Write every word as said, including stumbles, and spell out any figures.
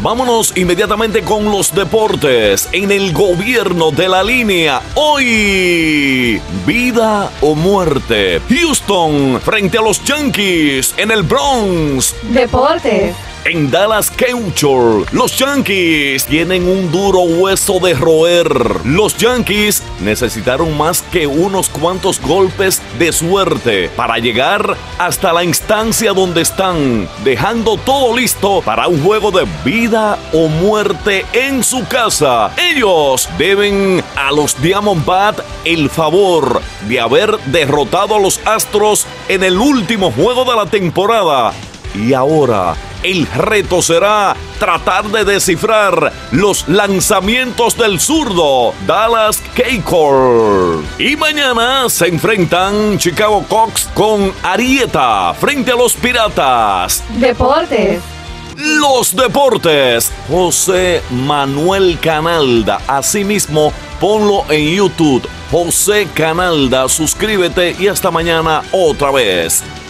Vámonos inmediatamente con los deportes en el gobierno de la línea. Hoy, vida o muerte. Houston frente a los Yankees en el Bronx. Deportes. En Dallas Keuchel, los Yankees tienen un duro hueso de roer. Los Yankees necesitaron más que unos cuantos golpes de suerte para llegar hasta la instancia donde están, dejando todo listo para un juego de vida o muerte en su casa. Ellos deben a los Diamondbacks el favor de haber derrotado a los Astros en el último juego de la temporada. Y ahora el reto será tratar de descifrar los lanzamientos del zurdo Dallas Keuchel. Y mañana se enfrentan Chicago Cubs con Arrieta frente a los Piratas. Deportes. Los deportes. José Manuel Canalda. Asimismo, ponlo en YouTube. José Canalda. Suscríbete y hasta mañana otra vez.